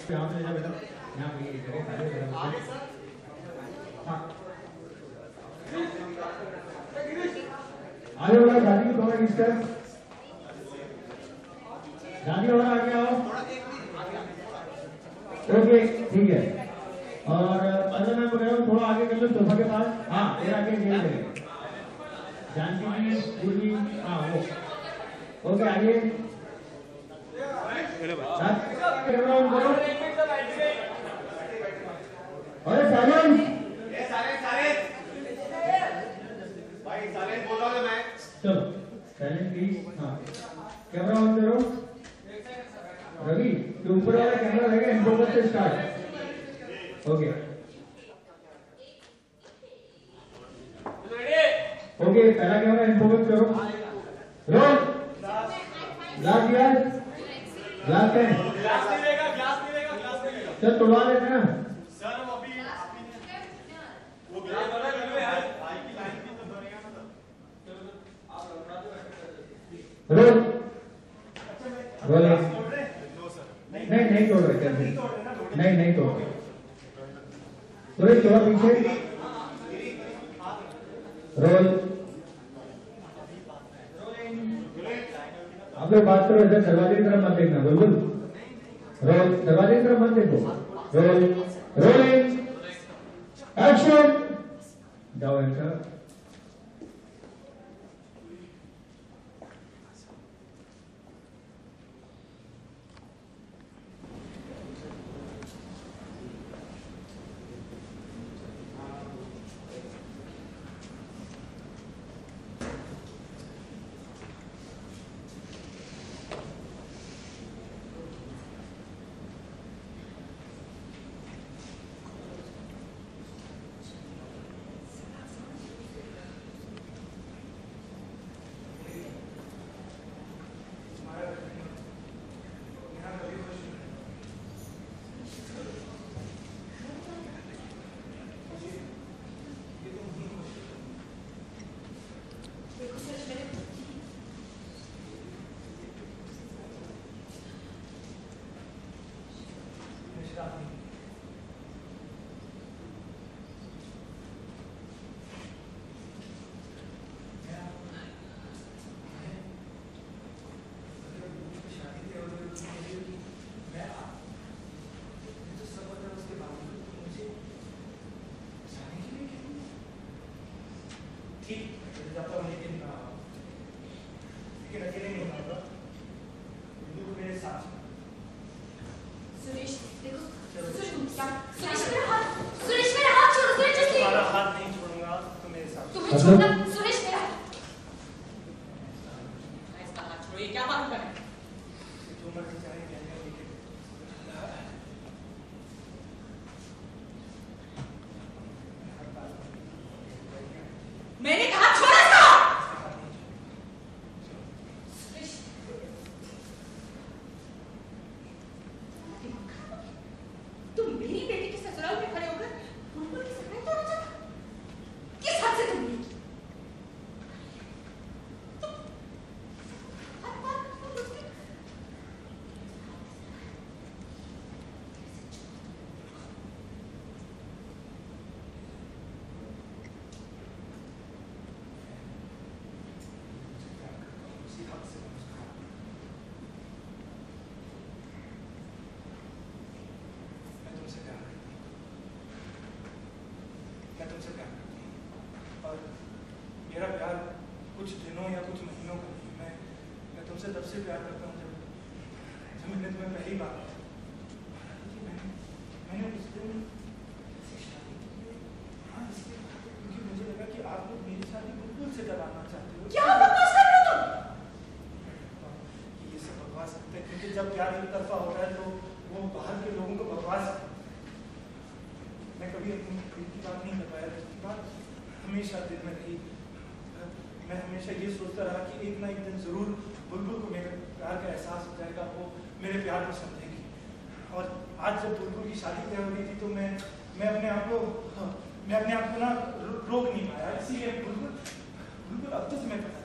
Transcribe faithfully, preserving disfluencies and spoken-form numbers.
यहाँ पे ले जाओ बेटा, यहाँ पे ये जगह खाली है आगे सर। हाँ आगे वाला दादी को थोड़ा किस तरह दादी और आगे आओ। ओके ठीक है। और अगर मैं बोल रहा हूँ थोड़ा आगे कर लो सोफा के पास। हाँ फिर आगे ये करें जानकी जी पूरी। हाँ वो ओके आगे अरे साइलेंस भाई साइलेंस बोल रहा हूँ मैं। चलो साइलेंट प्लीज। हाँ कैमरा ऑन करो। रवि तो ऊपर वाला कैमरा रहेगा इनफोकस से स्टार्ट। ओके ओके पहला कैमरा इनफोकस करो। Roll glass glass glass pen glass नहीं रहेगा ग्लास नहीं रहेगा ग्लास नहीं रहेगा। चल तोड़वा लेते ना सर वो अभी वो ग्लास वाला कर लो यार भाई की लाइन भी तो बनेगा मतलब। चलो आप लौटा दो। रोल रोल तोड़ रहे नो सर नहीं नहीं तोड़ रहे कैसे नहीं नहीं तोड़ रहे थोड़े थोड़ा पीछे रोल। आप लोग बात करो इधर दरवाजे की तरफ मत देखना बिल्कुल। रोल दरवाजे की तरफ मत देखो। रोल रोलिंग एक्शन जाओ एंटर। मेरा प्यार कुछ दिनों या कुछ महीनों का नहीं। मैं मैं तुमसे तब से प्यार करता हूँ जब जब मैंने तुम्हें पहली बार मैंने मैंने उस दिन हाँ इसलिए क्योंकि मुझे लगा कि आप लोग मेरी शादी बिल्कुल से कराना चाहते हो। क्या बकवास कर रहे हो तुम? कि ये सब बकवास सकते हैं क्योंकि जब प्यार एक तरफा होता है तो वो बाहर के लोगों को बकवास। मैं कभी अपनी दिल की बात नहीं कर पाया, दिल की बात हमेशा दिल में रही। मैं हमेशा ये सोचता रहा कि एक ना एक दिन जरूर बुलबुल को मेरे प्यार का एहसास हो जाएगा, वो मेरे प्यार को समझेगी। और आज जब बुलबुल की शादी तय हो रही थी तो मैं मैं अपने आप को मैं अपने आप को ना रोक नहीं पाया, इसीलिए बुलबुल बुलबुल अब तो तुम्हें